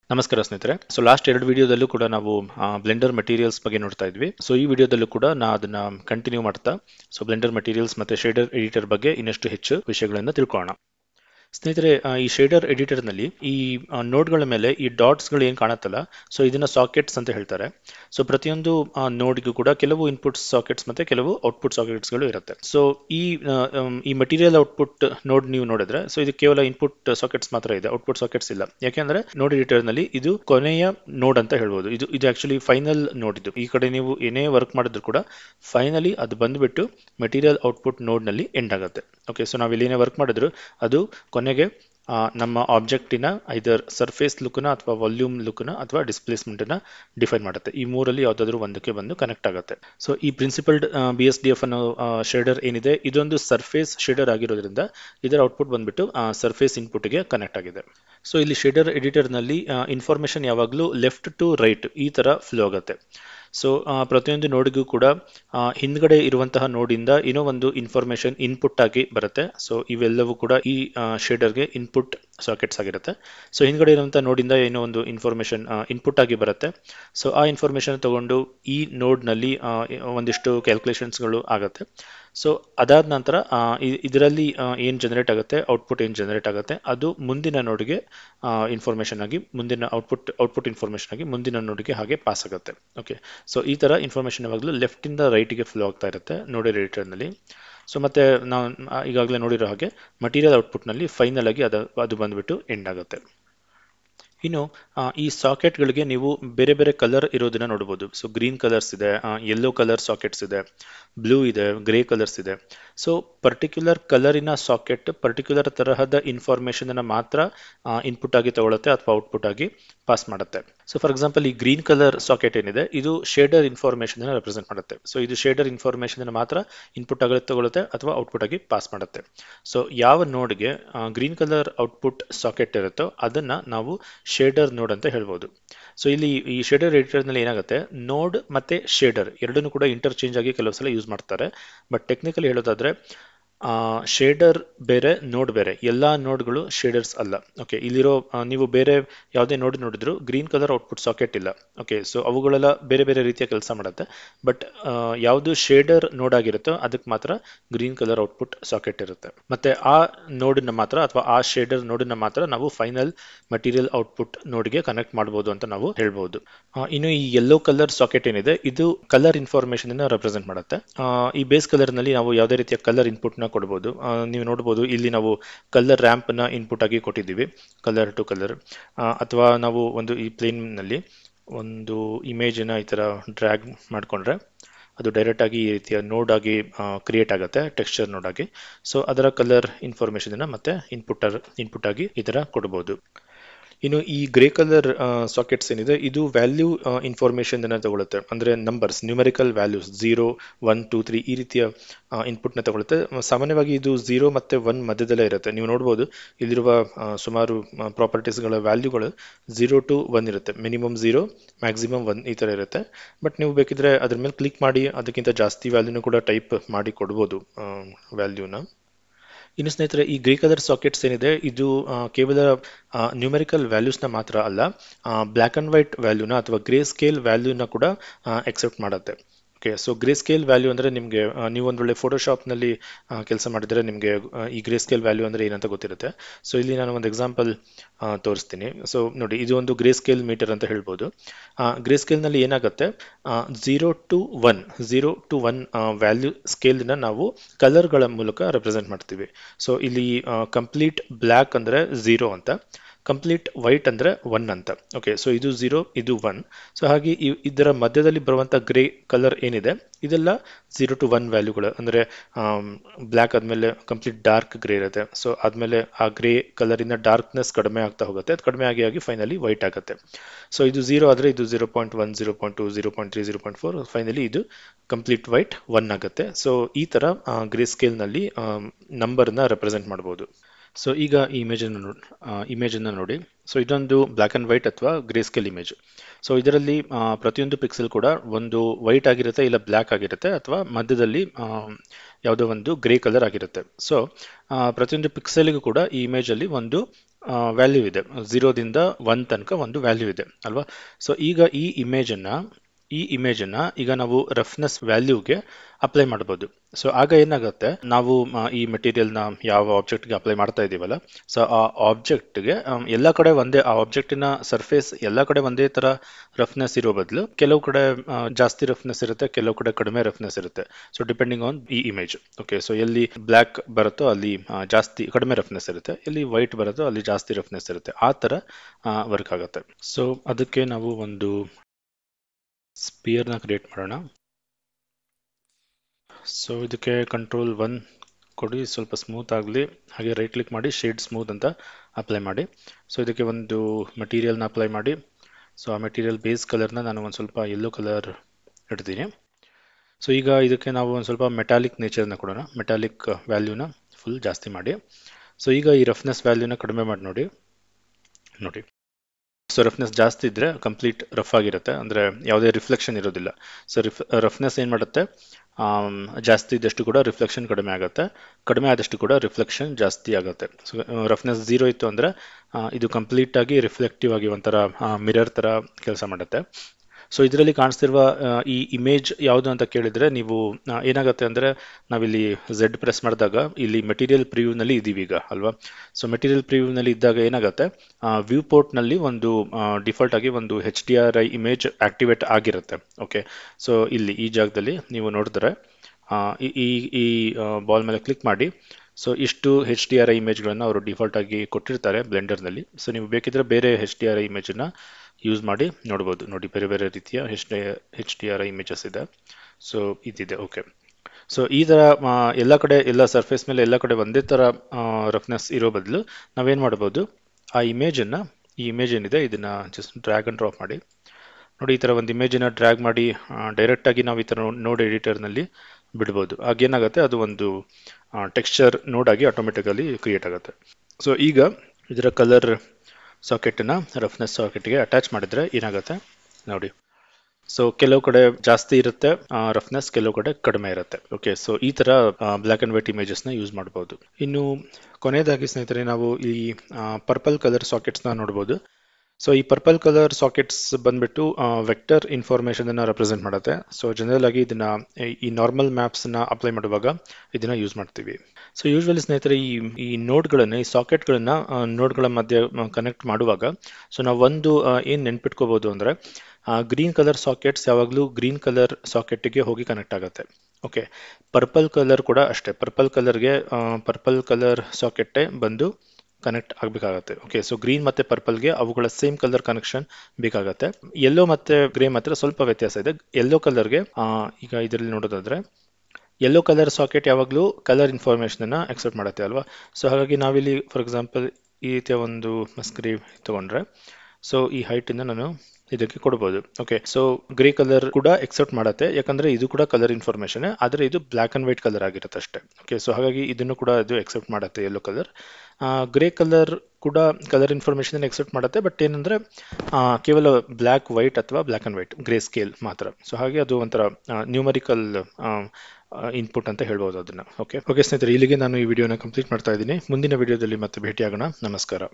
ನಮಸ್ಕಾರ ಸ್ನೇಹಿತರೆ. ಲಾಸ್ಟ್ 2 ವಿಡಿಯೋದಲ್ಲೂ ಕೂಡ ನಾವು ಬ್ಲೆಂಡರ್ ಮೆಟೀರಿಯಲ್ಸ್ ಬಗ್ಗೆ ನೋಡ್ತಾ ಇದ್ವಿ. ಈ ವಿಡಿಯೋದಲ್ಲೂ ಕೂಡ ಅದನ್ನ ಕಂಟಿನ್ಯೂ ಮಾಡ್ತಾ ಬ್ಲೆಂಡರ್ ಮೆಟೀರಿಯಲ್ಸ್ ಮತ್ತೆ ಶೇಡರ್ ಎಡಿಟರ್ ಬಗ್ಗೆ ಇನ್ನಷ್ಟು ಹೆಚ್ಚು ವಿಷಯಗಳನ್ನು ತಿಳ್ಕೊಳ್ಳೋಣ. ಸ್ನೇಹಿತರೆ, ಈ ಶೇಡರ್ ಎಡಿಟರ್ ನಲ್ಲಿ ಈ ನೋಡ್ಗಳ ಮೇಲೆ ಈ ಡಾಟ್ಸ್ ಗಳು ಏನ್ ಕಾಣತ್ತಲ್ಲ, ಇದನ್ನ ಸಾಕೆಟ್ಸ್ ಅಂತ ಹೇಳ್ತಾರೆ. ಪ್ರತಿಯೊಂದು ನೋಡ್ಗೂ ಕೂಡ ಕೆಲವು ಇನ್ಪುಟ್ ಸಾಕೆಟ್ಸ್ ಮತ್ತೆ ಕೆಲವು ಔಟ್ಪುಟ್ ಸಾಕೆಟ್ಸ್ ಗಳು ಇರುತ್ತೆ. ಈ ಮಟೀರಿಯಲ್ ಔಟ್ಪುಟ್ ನೋಡ್ ನೀವು ನೋಡಿದ್ರೆ ಇದು ಕೇವಲ ಇನ್ಪುಟ್ ಸಾಕೆಟ್ಸ್ ಮಾತ್ರ ಇದೆ, ಔಟ್ಪುಟ್ ಸಾಕೆಟ್ಸ್ ಇಲ್ಲ. ಯಾಕೆಂದ್ರೆ ನೋಡ್ ಎಡಿಟರ್ ನಲ್ಲಿ ಇದು ಕೊನೆಯ ನೋಡ್ ಅಂತ ಹೇಳ್ಬೋದು. ಇದು ಆಕ್ಚುಲಿ ಫೈನಲ್ ನೋಡ್. ಇದು ಈ ಕಡೆ ನೀವು ಏನೇ ವರ್ಕ್ ಮಾಡಿದ್ರು ಕೂಡ ಫೈನಲಿ ಅದು ಬಂದ್ಬಿಟ್ಟು ಮೆಟೀರಿಯಲ್ ಔಟ್ಪುಟ್ ನೋಡ್ ನಲ್ಲಿ ಎಂಡ್ ಆಗುತ್ತೆ. ಓಕೆ, ನಾವು ಇಲ್ಲಿ ಏನೇ ವರ್ಕ್ ಮಾಡಿದ್ರು ಅದು ಕೊನೆಗೆ ನಮ್ಮ ಆಬ್ಜೆಕ್ಟಿನ ಐದರ್ ಸರ್ಫೇಸ್ ಲುಕ್ನ ಅಥವಾ ವಾಲ್ಯೂಮ್ ಲುಕ್ನ ಅಥವಾ ಡಿಸ್ಪ್ಲೇಸ್ಮೆಂಟ್ನ ಡಿಫೈನ್ ಮಾಡುತ್ತೆ. ಈ ಮೂರಲ್ಲಿ ಯಾವುದಾದ್ರೂ ಒಂದಕ್ಕೆ ಬಂದು ಕನೆಕ್ಟ್ ಆಗುತ್ತೆ. ಈ ಪ್ರಿನ್ಸಿಪಲ್ಡ್ BSDF ಅನ್ನೋ ಶೇಡರ್ ಏನಿದೆ, ಇದೊಂದು ಸರ್ಫೇಸ್ ಶೇಡರ್ ಆಗಿರೋದ್ರಿಂದ ಇದರ ಔಟ್ಪುಟ್ ಬಂದ್ಬಿಟ್ಟು ಸರ್ಫೇಸ್ ಇನ್ಪುಟ್ಗೆ ಕನೆಕ್ಟ್ ಆಗಿದೆ. ಇಲ್ಲಿ ಶೇಡರ್ ಎಡಿಟರ್ ನಲ್ಲಿ ಇನ್ಫಾರ್ಮೇಶನ್ ಯಾವಾಗಲೂ ಲೆಫ್ಟ್ ಟು ರೈಟ್ ಈ ತರ ಫ್ಲೋ ಆಗುತ್ತೆ. ಪ್ರತಿಯೊಂದು ನೋಡ್ಗೂ ಕೂಡ ಹಿಂದ್ಗಡೆ ಇರುವಂತಹ ನೋಡಿಂದ ಏನೋ ಒಂದು ಇನ್ಫಾರ್ಮೇಶನ್ ಇನ್ಪುಟ್ ಆಗಿ ಬರುತ್ತೆ. ಇವೆಲ್ಲವೂ ಕೂಡ ಈ ಶೇಡರ್ಗೆ ಇನ್ಪುಟ್ ಸಾಕೆಟ್ಸ್ ಆಗಿರುತ್ತೆ. ಹಿಂದ್ಗಡೆ ಇರುವಂತಹ ನೋಡಿಂದ ಏನೋ ಒಂದು ಇನ್ಫಾರ್ಮೇಶನ್ ಇನ್ಪುಟ್ ಆಗಿ ಬರುತ್ತೆ. ಆ ಇನ್ಫಾರ್ಮೇಶನ್ ತಗೊಂಡು ಈ ನೋಡ್ ನಲ್ಲಿ ಒಂದಿಷ್ಟು ಕ್ಯಾಲ್ಕುಲೇಷನ್ಸ್ಗಳು ಆಗುತ್ತೆ. ಅದಾದ ನಂತರ ಇದರಲ್ಲಿ ಏನ್ ಜನರೇಟ್ ಆಗುತ್ತೆ, ಔಟ್ಪುಟ್ ಏನ್ ಜನರೇಟ್ ಆಗುತ್ತೆ, ಅದು ಮುಂದಿನ ನೋಡ್ಗೆ ಇನ್ಫಾರ್ಮೇಶನ್ ಆಗಿ ಮುಂದಿನ ಔಟ್ಪುಟ್ ಇನ್ಫಾರ್ಮೇಶನ್ ಆಗಿ ಮುಂದಿನ ನೋಡ್ಗೆ ಹಾಗೆ ಪಾಸ್ ಆಗುತ್ತೆ. ಓಕೆ, ಈ ತರ ಇನ್ಫಾರ್ಮೇಶನ್ ಯಾವಾಗಲೂ ಲೆಫ್ಟ್ ಇಂದ ರೈಟ್ ಗೆ ಫ್ಲೋ ಆಗ್ತಾ ಇರುತ್ತೆ ನೋಡ್ ಎಡಿಟರ್ ನಲ್ಲಿ. ಮತ್ತೆ ನಾವು ಈಗಾಗಲೇ ನೋಡಿರೋ ಹಾಗೆ ಮಟೀರಿಯಲ್ ಔಟ್ಪುಟ್ ನಲ್ಲಿ ಫೈನಲ್ ಆಗಿ ಅದು ಬಂದ್ಬಿಟ್ಟು ಎಂಡ್ ಆಗುತ್ತೆ. ಇನ್ನು ಈ ಸಾಕೆಟ್ಗಳಿಗೆ ನೀವು ಬೇರೆ ಬೇರೆ ಕಲರ್ ಇರೋದನ್ನ ನೋಡಬಹುದು. ಗ್ರೀನ್ ಕಲರ್ಸ್ ಇದೆ, ಯೆಲ್ಲೋ ಕಲರ್ ಸಾಕೆಟ್ಸ್ ಇದೆ, ಬ್ಲೂ ಇದೆ, ಗ್ರೇ ಕಲರ್ಸ್ ಇದೆ. ಪರ್ಟಿಕ್ಯುಲರ್ ಕಲರಿನ ಸಾಕೆಟ್ ಪರ್ಟಿಕ್ಯುಲರ್ ತರಹದ ಇನ್ಫಾರ್ಮೇಶನ್ ಅನ್ನ ಮಾತ್ರ ಇನ್ಪುಟ್ ಆಗಿ ತಗೊಳುತ್ತೆ ಅಥವಾ ಔಟ್ಪುಟ್ ಆಗಿ ಪಾಸ್ ಮಾಡುತ್ತೆ. ಫಾರ್ ಎಕ್ಸಾಂಪಲ್, ಈ ಗ್ರೀನ್ ಕಲರ್ ಸಾಕೆಟ್ ಏನಿದೆ ಇದು ಶೇಡರ್ ಇನ್ಫಾರ್ಮೇಶನ್ ಅನ್ನು ರೆಪ್ರೆಸೆಂಟ್ ಮಾಡುತ್ತೆ. ಇದು ಶೇಡರ್ ಇನ್ಫಾರ್ಮೇಶನ್ ಅನ್ನು ಮಾತ್ರ ಇನ್ಪುಟ್ ಆಗಿ ತಗೊಳುತ್ತೆ ಅಥವಾ ಔಟ್ಪುಟ್ ಆಗಿ ಪಾಸ್ ಮಾಡುತ್ತೆ. ಯಾವ ನೋಡ್ಗೆ ಗ್ರೀನ್ ಕಲರ್ ಔಟ್ಪುಟ್ ಸಾಕೆಟ್ ಇರುತ್ತೋ ಅದನ್ನ ನಾವು ಶೇಡರ್ ನೋಡ್ ಅಂತ ಹೇಳ್ಬೋದು. ಇಲ್ಲಿ ಈ ಶೇಡರ್ ಎಡಿಟರ್ ನಲ್ಲಿ ಏನಾಗುತ್ತೆ, ನೋಡ್ ಮತ್ತೆ ಶೇಡರ್ ಎರಡನ್ನೂ ಕೂಡ ಇಂಟರ್ಚೇಂಜ್ ಆಗಿ ಕೆಲವು ಸಲ ಯೂಸ್ ಮಾಡ್ತಾರೆ. ಬಟ್ ಟೆಕ್ನಿಕಲಿ ಹೇಳೋದಾದ್ರೆ ಶೇಡರ್ ಬೇರೆ, ನೋಡ್ ಬೇರೆ. ಎಲ್ಲಾ ನೋಡ್ಗಳು ಶೇಡರ್ಸ್ ಅಲ್ಲ. ಓಕೆ, ಇಲ್ಲಿರೋ ನೀವು ಬೇರೆ ಯಾವುದೇ ನೋಡ್ ನೋಡಿದ್ರು ಗ್ರೀನ್ ಕಲರ್ ಔಟ್ಪುಟ್ ಸಾಕೆಟ್ ಇಲ್ಲ. ಓಕೆ, ಅವುಗಳೆಲ್ಲ ಬೇರೆ ಬೇರೆ ರೀತಿಯ ಕೆಲಸ ಮಾಡುತ್ತೆ. ಬಟ್ ಯಾವುದು ಶೇಡರ್ ನೋಡ್ ಆಗಿರುತ್ತೋ ಅದಕ್ಕೆ ಮಾತ್ರ ಗ್ರೀನ್ ಕಲರ್ ಔಟ್ಪುಟ್ ಸಾಕೆಟ್ ಇರುತ್ತೆ. ಮತ್ತೆ ಆ ನೋಡ್ನ ಮಾತ್ರ ಅಥವಾ ಆ ಶೇಡರ್ ನೋಡ್ನ ಮಾತ್ರ ನಾವು ಫೈನಲ್ ಮಟೀರಿಯಲ್ ಔಟ್ಪುಟ್ ನೋಡ್ಗೆ ಕನೆಕ್ಟ್ ಮಾಡಬಹುದು ಅಂತ ನಾವು ಹೇಳ್ಬಹುದು. ಇನ್ನು ಈ ಯೆಲ್ಲೋ ಕಲರ್ ಸಾಕೆಟ್ ಏನಿದೆ ಇದು ಕಲರ್ ಇನ್ಫಾರ್ಮೇಶನ್ ಅನ್ನ ರೆಪ್ರೆಸೆಂಟ್ ಮಾಡುತ್ತೆ. ಈ ಬೇಸ್ ಕಲರ್ ನಲ್ಲಿ ನಾವು ಯಾವುದೇ ರೀತಿಯ ಕಲರ್ ಇನ್ಪುಟ್ ನ ಕೊಡಬಹುದು. ನೀವು ನೋಡಬಹುದು ಇಲ್ಲಿ ನಾವು ಕಲರ್ ರ್ಯಾಂಪ್ ನ ಇನ್ಪುಟ್ ಆಗಿ ಕೊಟ್ಟಿದ್ದೀವಿ, ಕಲರ್ ಟು ಕಲರ್. ಅಥವಾ ನಾವು ಒಂದು ಈ ಪ್ಲೇನ್ ನಲ್ಲಿ ಒಂದು ಇಮೇಜ್ ನ ಈ ತರ ಡ್ರ್ಯಾಗ್ ಮಾಡ್ಕೊಂಡ್ರೆ ಅದು ಡೈರೆಕ್ಟ್ ಆಗಿ ಈ ರೀತಿಯ ನೋಡ್ ಆಗಿ ಕ್ರಿಯೇಟ್ ಆಗುತ್ತೆ, ಟೆಕ್ಸ್ಚರ್ ನೋಡ್ ಆಗಿ. ಅದರ ಕಲರ್ ಇನ್ಫಾರ್ಮೇಶನ್ ಮತ್ತೆ ಇನ್ಪುಟ್ ಆಗಿ ಈ ತರ ಕೊಡಬಹುದು. ಇನ್ನು ಈ ಗ್ರೇ ಕಲರ್ ಸಾಕೆಟ್ಸ್ ಏನಿದೆ ಇದು ವ್ಯಾಲ್ಯೂ ಇನ್ಫಾರ್ಮೇಶನ್ ಅನ್ನ ತಗೊಳುತ್ತೆ. ಅಂದ್ರೆ ನಂಬರ್ಸ್, ನ್ಯೂಮೆರಿಕಲ್ ವ್ಯಾಲ್ಯೂಸ್ 0, 1, 2, 3 ಈ ರೀತಿಯ ಇನ್ಪುಟ್ ನ ತಗೊಳುತ್ತೆ. ಸಾಮಾನ್ಯವಾಗಿ ಇದು 0 ಮತ್ತೆ 1 ಮಧ್ಯದಲ್ಲೇ ಇರುತ್ತೆ. ನೀವು ನೋಡಬಹುದು ಇಲ್ಲಿರುವ ಸುಮಾರು ಪ್ರಾಪರ್ಟೀಸ್ ಗಳ ವ್ಯಾಲ್ಯೂಗಳು 0 to 1 ಇರುತ್ತೆ. ಮಿನಿಮಮ್ 0, ಮ್ಯಾಕ್ಸಿಮಮ್ 1 ಈ ತರ ಇರುತ್ತೆ. ಬಟ್ ನೀವು ಬೇಕಿದ್ರೆ ಅದ್ರ ಮೇಲೆ ಕ್ಲಿಕ್ ಮಾಡಿ ಅದಕ್ಕಿಂತ ಜಾಸ್ತಿ ವ್ಯಾಲ್ಯೂನು ಕೂಡ ಟೈಪ್ ಮಾಡಿ ಕೊಡ್ಬೋದು ವ್ಯಾಲ್ಯೂನ. ಇನ್ನು ಸ್ನೇಹಿತರೆ, ಈ ಗ್ರೇ ಕಲರ್ ಸಾಕೆಟ್ಸ್ ಏನಿದೆ ಇದು ಕೇವಲ ನ್ಯೂಮೆರಿಕಲ್ ವ್ಯಾಲ್ಯೂಸ್ನ ಮಾತ್ರ ಅಲ್ಲ, ಬ್ಲ್ಯಾಕ್ ಅಂಡ್ ವೈಟ್ ವ್ಯಾಲ್ಯೂನ ಅಥವಾ ಗ್ರೇ ಸ್ಕೇಲ್ ವ್ಯಾಲ್ಯೂನ ಕೂಡ ಎಕ್ಸೆಪ್ಟ್ ಮಾಡುತ್ತೆ. ಓಕೆ, ಗ್ರೇ ಸ್ಕೇಲ್ ವ್ಯಾಲ್ಯೂ ಅಂದ್ರೆ ನಿಮಗೆ ನೀವು ಒಂದ್ ಒಳ್ಳೆ ಫೋಟೋಶಾಪ್ ನಲ್ಲಿ ಕೆಲಸ ಮಾಡಿದ್ರೆ ನಿಮಗೆ ಈ ಗ್ರೇ ಸ್ಕೇಲ್ ವ್ಯಾಲ್ಯೂ ಅಂದ್ರೆ ಏನಂತ ಗೊತ್ತಿರುತ್ತೆ. ಇಲ್ಲಿ ನಾನು ಒಂದು ಎಕ್ಸಾಂಪಲ್ ತೋರಿಸ್ತೀನಿ. ನೋಡಿ, ಇದು ಒಂದು ಗ್ರೇ ಸ್ಕೇಲ್ ಮೀಟರ್ ಅಂತ ಹೇಳ್ಬೋದು. ಗ್ರೇ ಸ್ಕೇಲ್ ನಲ್ಲಿ ಏನಾಗುತ್ತೆ, 0 to 1 ವ್ಯಾಲ್ಯೂ ಸ್ಕೇಲ್ ನ ನಾವು ಕಲರ್ ಗಳ ಮೂಲಕ ರೆಪ್ರೆಸೆಂಟ್ ಮಾಡ್ತೀವಿ. ಇಲ್ಲಿ ಕಂಪ್ಲೀಟ್ ಬ್ಲ್ಯಾಕ್ ಅಂದ್ರೆ 0 ಅಂತ, ಕಂಪ್ಲೀಟ್ ವೈಟ್ ಅಂದ್ರೆ 1 ಅಂತ. ಓಕೆ, ಇದು 0, ಇದು 1. ಹಾಗೆ ಇದರ ಮಧ್ಯದಲ್ಲಿ ಬರುವಂತ ಗ್ರೇ ಕಲರ್ ಏನಿದೆ ಇದೆಲ್ಲ 0 to 1 ವ್ಯಾಲ್ಯೂಗಳು. ಅಂದ್ರೆ ಬ್ಲ್ಯಾಕ್ ಆದ್ಮೇಲೆ ಕಂಪ್ಲೀಟ್ ಡಾರ್ಕ್ ಗ್ರೇ ಇರುತ್ತೆ. ಆದ್ಮೇಲೆ ಆ ಗ್ರೇ ಕಲರ್ ಇಂದ ಡಾರ್ಕ್ನೆಸ್ ಕಡಿಮೆ ಆಗ್ತಾ ಹೋಗುತ್ತೆ, ಅದು ಕಡಿಮೆ ಆಗಿ ಫೈನಲಿ ವೈಟ್ ಆಗುತ್ತೆ. ಇದು 0 ಆದ್ರೆ ಇದು 0.1, 0.2, 0.3, 0.4, ಫೈನಲಿ ಇದು ಕಂಪ್ಲೀಟ್ ವೈಟ್ 1 ಆಗುತ್ತೆ. ಈ ತರ ಗ್ರೇ ಸ್ಕೇಲ್ ನಲ್ಲಿ ನಂಬರ್ ನ ರೆಪ್ರೆಸೆಂಟ್ ಮಾಡಬಹುದು. ಈಗ ಈ ಇಮೇಜ್ ಅನ್ನು ನೋಡಿ. ಇದೊಂದು ಬ್ಲ್ಯಾಕ್ ಅಂಡ್ ವೈಟ್ ಅಥವಾ ಗ್ರೇ ಸ್ಕೇಲ್ ಇಮೇಜ್. ಇದರಲ್ಲಿ ಪ್ರತಿಯೊಂದು ಪಿಕ್ಸೆಲ್ ಕೂಡ ಒಂದು ವೈಟ್ ಆಗಿರುತ್ತೆ, ಇಲ್ಲ ಬ್ಲ್ಯಾಕ್ ಆಗಿರುತ್ತೆ, ಅಥವಾ ಮಧ್ಯದಲ್ಲಿ ಯಾವುದೋ ಒಂದು ಗ್ರೇ ಕಲರ್ ಆಗಿರುತ್ತೆ. ಪ್ರತಿಯೊಂದು ಪಿಕ್ಸೆಲ್ಗೂ ಕೂಡ ಈ ಇಮೇಜ್ ಅಲ್ಲಿ ಒಂದು ವ್ಯಾಲ್ಯೂ ಇದೆ, 0ದಿಂದ 1 ತನಕ ಒಂದು ವ್ಯಾಲ್ಯೂ ಇದೆ ಅಲ್ವಾ. ಸೊ ಈಗ ಈ ಇಮೇಜನ್ನ ಈಗ ನಾವು ರಫ್ನೆಸ್ ವ್ಯಾಲ್ಯೂಗೆ ಅಪ್ಲೈ ಮಾಡ್ಬೋದು. ಸೊ ಆಗ ಏನಾಗುತ್ತೆ, ನಾವು ಈ ಮೆಟೀರಿಯಲ್ನ ಯಾವ ಆಬ್ಜೆಕ್ಟ್ಗೆ ಅಪ್ಲೈ ಮಾಡ್ತಾ ಇದ್ದೀವಲ್ಲ, ಸೊ ಆ ಆಬ್ಜೆಕ್ಟ್ಗೆ ಎಲ್ಲ ಕಡೆ ಒಂದೇ, ಆ ಆಬ್ಜೆಕ್ಟಿನ ಸರ್ಫೇಸ್ ಎಲ್ಲ ಕಡೆ ಒಂದೇ ತರ ರಫ್ನೆಸ್ ಇರೋ ಬದಲು ಕೆಲವು ಕಡೆ ಜಾಸ್ತಿ ರಫ್ನೆಸ್ ಇರುತ್ತೆ, ಕೆಲವು ಕಡೆ ಕಡಿಮೆ ರಫ್ನೆಸ್ ಇರುತ್ತೆ. ಸೊ ಡಿಪೆಂಡಿಂಗ್ ಆನ್ ಈ ಇಮೇಜ್. ಓಕೆ, ಸೊ ಎಲ್ಲಿ ಬ್ಲ್ಯಾಕ್ ಬರುತ್ತೋ ಅಲ್ಲಿ ಜಾಸ್ತಿ ಕಡಿಮೆ ರಫ್ನೆಸ್ ಇರುತ್ತೆ, ಎಲ್ಲಿ ವೈಟ್ ಬರುತ್ತೋ ಅಲ್ಲಿ ಜಾಸ್ತಿ ರಫ್ನೆಸ್ ಇರುತ್ತೆ. ಆ ತರ ವರ್ಕ್ ಆಗುತ್ತೆ. ಸೊ ಅದಕ್ಕೆ ನಾವು ಒಂದು ಸ್ಪಿಯರ್ನ ಕ್ರಿಯೇಟ್ ಮಾಡೋಣ. ಸೊ ಇದಕ್ಕೆ ಕಂಟ್ರೋಲ್ 1 ಕೊಡಿ, ಸ್ವಲ್ಪ ಸ್ಮೂತ್ ಆಗಲಿ. ಹಾಗೆ ರೈಟ್ ಕ್ಲಿಕ್ ಮಾಡಿ ಶೇಡ್ ಸ್ಮೂತ್ ಅಂತ ಅಪ್ಲೈ ಮಾಡಿ. ಸೊ ಇದಕ್ಕೆ ಒಂದು ಮೆಟೀರಿಯಲ್ನ ಅಪ್ಲೈ ಮಾಡಿ. ಸೊ ಆ ಮೆಟೀರಿಯಲ್ ಬೇಸ್ ಕಲರ್ನ ನಾನು ಒಂದು ಸ್ವಲ್ಪ ಯೆಲ್ಲೋ ಕಲರ್ ಇಡ್ತೀನಿ. ಸೊ ಈಗ ಇದಕ್ಕೆ ನಾವು ಒಂದು ಸ್ವಲ್ಪ ಮೆಟಾಲಿಕ್ ನೇಚರ್ನ ಕೊಡೋಣ. ಮೆಟಾಲಿಕ್ ವ್ಯಾಲ್ಯೂನ ಫುಲ್ ಜಾಸ್ತಿ ಮಾಡಿ. ಸೊ ಈಗ ಈ ರಫ್ನೆಸ್ ವ್ಯಾಲ್ಯೂನ ಕಡಿಮೆ ಮಾಡಿ ನೋಡಿ. ಸೊ ರಫ್ನೆಸ್ ಜಾಸ್ತಿ ಇದ್ರೆ ಕಂಪ್ಲೀಟ್ ರಫ್ ಆಗಿರುತ್ತೆ, ಅಂದರೆ ಯಾವುದೇ ರಿಫ್ಲೆಕ್ಷನ್ ಇರೋದಿಲ್ಲ. ಸೊ ರಫ್ನೆಸ್ ಏನು ಮಾಡುತ್ತೆ, ಜಾಸ್ತಿ ಇದ್ದಷ್ಟು ಕೂಡ ರಿಫ್ಲೆಕ್ಷನ್ ಕಡಿಮೆ ಆಗುತ್ತೆ, ಕಡಿಮೆ ಆದಷ್ಟು ಕೂಡ ರಿಫ್ಲೆಕ್ಷನ್ ಜಾಸ್ತಿ ಆಗುತ್ತೆ. ಸೊ ರಫ್ನೆಸ್ 0 ಇತ್ತು ಅಂದರೆ ಇದು ಕಂಪ್ಲೀಟ್ ಆಗಿ ರಿಫ್ಲೆಕ್ಟಿವ್ ಆಗಿ ಒಂಥರ ಮಿರರ್ ಥರ ಕೆಲಸ ಮಾಡುತ್ತೆ. ಸೊ ಇದರಲ್ಲಿ ಕಾಣಿಸ್ತಿರುವ ಈ ಇಮೇಜ್ ಯಾವುದು ಅಂತ ಕೇಳಿದರೆ, ನೀವು ಏನಾಗುತ್ತೆ ಅಂದರೆ ನಾವಿಲ್ಲಿ Z ಪ್ರೆಸ್ ಮಾಡಿದಾಗ ಇಲ್ಲಿ ಮೆಟೀರಿಯಲ್ ಪ್ರಿವ್ಯೂನಲ್ಲಿ ಇದ್ದೀವಿ ಈಗ ಅಲ್ವಾ. ಸೊ ಮೆಟೀರಿಯಲ್ ಪ್ರಿವ್ಯೂನಲ್ಲಿ ಇದ್ದಾಗ ಏನಾಗುತ್ತೆ, ವ್ಯೂ ಪೋರ್ಟ್ನಲ್ಲಿ ಒಂದು ಡಿಫಾಲ್ಟ್ ಆಗಿ ಒಂದು HDRI ಇಮೇಜ್ ಆಕ್ಟಿವೇಟ್ ಆಗಿರುತ್ತೆ. ಓಕೆ, ಸೊ ಇಲ್ಲಿ ಈ ಜಾಗದಲ್ಲಿ ನೀವು ನೋಡಿದ್ರೆ ಈ ಈ ಬಾಲ್ ಮೇಲೆ ಕ್ಲಿಕ್ ಮಾಡಿ. ಸೊ ಇಷ್ಟು HDRI ಇಮೇಜ್ಗಳನ್ನು ಅವರು ಡಿಫಾಲ್ಟ್ ಆಗಿ ಕೊಟ್ಟಿರ್ತಾರೆ ಬ್ಲೆಂಡರ್ನಲ್ಲಿ. ಸೊ ನೀವು ಬೇಕಿದ್ರೆ ಬೇರೆ HDRI ಇಮೇಜನ್ನು ಯೂಸ್ ಮಾಡಿ ನೋಡ್ಬೋದು. ನೋಡಿ, ಬೇರೆ ಬೇರೆ ರೀತಿಯ HDRI ಇಮೇಜಸ್ ಇದೆ. ಸೊ ಇದಿದೆ. ಓಕೆ, ಸೊ ಈ ಥರ ಎಲ್ಲ ಕಡೆ ಎಲ್ಲ ಸರ್ಫೇಸ್ ಮೇಲೆ ಎಲ್ಲ ಕಡೆ ಒಂದೇ ಥರ ರಫ್ನೆಸ್ ಇರೋ ಬದಲು ನಾವೇನು ಮಾಡ್ಬೋದು, ಆ ಈ ಇಮೇಜ್ ಏನಿದೆ ಇದನ್ನು ಜಸ್ಟ್ ಡ್ರ್ಯಾಗ್ ಆ್ಯಂಡ್ ಡ್ರಾಪ್ ಮಾಡಿ. ನೋಡಿ, ಈ ಥರ ಒಂದು ಇಮೇಜನ್ನು ಡ್ರ್ಯಾಗ್ ಮಾಡಿ ಡೈರೆಕ್ಟಾಗಿ ನಾವು ಈ ಥರ ನೋಡ್ ಎಡಿಟರ್ನಲ್ಲಿ ಬಿಡ್ಬೋದು. ಆಗೇನಾಗುತ್ತೆ, ಅದು ಒಂದು ಟೆಕ್ಸ್ಚರ್ ನೋಡ್ ಆಗಿ ಆಟೋಮೆಟಿಕಲಿ ಕ್ರಿಯೇಟ್ ಆಗುತ್ತೆ. ಸೊ ಈಗ ಇದರ ಕಲರ್ ಸಾಕೆಟನ್ನ ರಫ್ನೆಸ್ ಸಾಕೆಟ್ಗೆ ಅಟ್ಯಾಚ್ ಮಾಡಿದ್ರೆ ಏನಾಗುತ್ತೆ ನೋಡಿ. ಸೊ ಕೆಲವು ಕಡೆ ಜಾಸ್ತಿ ಇರುತ್ತೆ ರಫ್ನೆಸ್, ಕೆಲವು ಕಡೆ ಕಡಿಮೆ ಇರುತ್ತೆ. ಓಕೆ, ಸೊ ಈ ತರ ಬ್ಲ್ಯಾಕ್ ಅಂಡ್ ವೈಟ್ ಇಮೇಜಸ್ನ ಯೂಸ್ ಮಾಡಬಹುದು. ಇನ್ನು ಕೊನೆಯದಾಗಿ ಸ್ನೇಹಿತರೆ, ನಾವು ಈ ಪರ್ಪಲ್ ಕಲರ್ ಸಾಕೆಟ್ಸ್ನ ನೋಡ್ಬೋದು. ಸೊ ಈ ಪರ್ಪಲ್ ಕಲರ್ ಸಾಕೆಟ್ಸ್ ಬಂದ್ಬಿಟ್ಟು ವೆಕ್ಟರ್ ಇನ್ಫಾರ್ಮೇಶನ್ ಅನ್ನ ರೆಪ್ರೆಸೆಂಟ್ ಮಾಡುತ್ತೆ. ಸೊ ಜನರಲ್ ಆಗಿ ಇದನ್ನ ಈ ನಾರ್ಮಲ್ ಮ್ಯಾಪ್ಸ್ ನ ಅಪ್ಲೈ ಮಾಡುವಾಗ ಇದನ್ನ ಯೂಸ್ ಮಾಡ್ತೀವಿ. ಸೊ ಯೂಶುವಲಿ ಸ್ನೇಹಿತರೆ, ಈ ನೋಡ್ಗಳನ್ನ, ಈ ಸಾಕೆಟ್ಗಳನ್ನ ನೋಡ್ಗಳ ಮಧ್ಯೆ ಕನೆಕ್ಟ್ ಮಾಡುವಾಗ ಸೊ ನಾವು ಒಂದು ಏನ್ ನೆನ್ಪಿಟ್ಕೋಬಹುದು ಅಂದ್ರೆ, ಗ್ರೀನ್ ಕಲರ್ ಸಾಕೆಟ್ಸ್ ಯಾವಾಗಲೂ ಗ್ರೀನ್ ಕಲರ್ ಸಾಕೆಟ್ಗೆ ಹೋಗಿ ಕನೆಕ್ಟ್ ಆಗುತ್ತೆ. ಓಕೆ, ಪರ್ಪಲ್ ಕಲರ್ ಕೂಡ ಅಷ್ಟೇ, ಪರ್ಪಲ್ ಕಲರ್ ಸಾಕೆಟ್ ಬಂದು ಕನೆಕ್ಟ್ ಆಗಬೇಕಾಗತ್ತೆ. ಓಕೆ, ಸೊ ಗ್ರೀನ್ ಮತ್ತೆ ಪರ್ಪಲ್ಗೆ ಅವುಗಳ ಸೇಮ್ ಕಲರ್ ಕನೆಕ್ಷನ್ ಬೇಕಾಗತ್ತೆ. ಯೆಲ್ಲೋ ಮತ್ತೆ ಗ್ರೇ ಮಾತ್ರ ಸ್ವಲ್ಪ ವ್ಯತ್ಯಾಸ ಇದೆ. ಯೆಲ್ಲೋ ಕಲರ್ಗೆ ಈಗ ಇದರಲ್ಲಿ ನೋಡೋದಾದ್ರೆ ಯೆಲ್ಲೋ ಕಲರ್ ಸಾಕೆಟ್ ಯಾವಾಗಲೂ ಕಲರ್ ಇನ್ಫಾರ್ಮೇಶನ್ ಅನ್ನ ಅಕ್ಸೆಪ್ಟ್ ಮಾಡುತ್ತೆ ಅಲ್ವಾ. ಸೊ ಹಾಗಾಗಿ ನಾವಿಲ್ಲಿ ಫಾರ್ ಎಕ್ಸಾಂಪಲ್ ಈ ರೀತಿಯ ಒಂದು ಮಸ್ಕ್ರಿ ತಗೊಂಡ್ರೆ, ಸೊ ಈ ಹೈಟ್ ಇಂದ ನಾನು ಇದಕ್ಕೆ ಕೊಡ್ಬೋದು. ಓಕೆ, ಸೊ ಗ್ರೇ ಕಲರ್ ಕೂಡ ಎಕ್ಸೆಪ್ಟ್ ಮಾಡುತ್ತೆ, ಯಾಕಂದ್ರೆ ಇದು ಕೂಡ ಕಲರ್ ಇನ್ಫಾರ್ಮೇಶನ್, ಆದ್ರೆ ಇದು ಬ್ಲ್ಯಾಕ್ ಅಂಡ್ ವೈಟ್ ಕಲರ್ ಆಗಿರುತ್ತೆ ಅಷ್ಟೇ. ಓಕೆ, ಸೊ ಹಾಗಾಗಿ ಇದನ್ನು ಕೂಡ ಇದು ಎಕ್ಸೆಪ್ಟ್ ಮಾಡುತ್ತೆ ಯೆಲ್ಲೋ ಕಲರ್. ಗ್ರೇ ಕಲರ್ ಕೂಡ ಕಲರ್ ಇನ್ಫಾರ್ಮೇಶನ್ ಎಕ್ಸೆಪ್ಟ್ ಮಾಡುತ್ತೆ, ಬಟ್ ಏನಂದ್ರೆ ಕೇವಲ ಬ್ಲ್ಯಾಕ್ ವೈಟ್ ಅಥವಾ black and white grey scale ಮಾತ್ರ. ಸೊ ಹಾಗೆ ಅದು ಒಂಥರ ನ್ಯೂಮರಿಕಲ್ ಇನ್ಪುಟ್ ಅಂತ ಹೇಳ್ಬೋದು ಅದನ್ನ. ಓಕೆ ಸ್ನೇಹಿತರೆ, ಇಲ್ಲಿಗೆ ನಾನು ಈ ವಿಡಿಯೋನ ಕಂಪ್ಲೀಟ್ ಮಾಡ್ತಾ ಇದ್ದೀನಿ. ಮುಂದಿನ ವಿಡಿಯೋದಲ್ಲಿ ಮತ್ತೆ ಭೇಟಿಯಾಗೋಣ. ನಮಸ್ಕಾರ.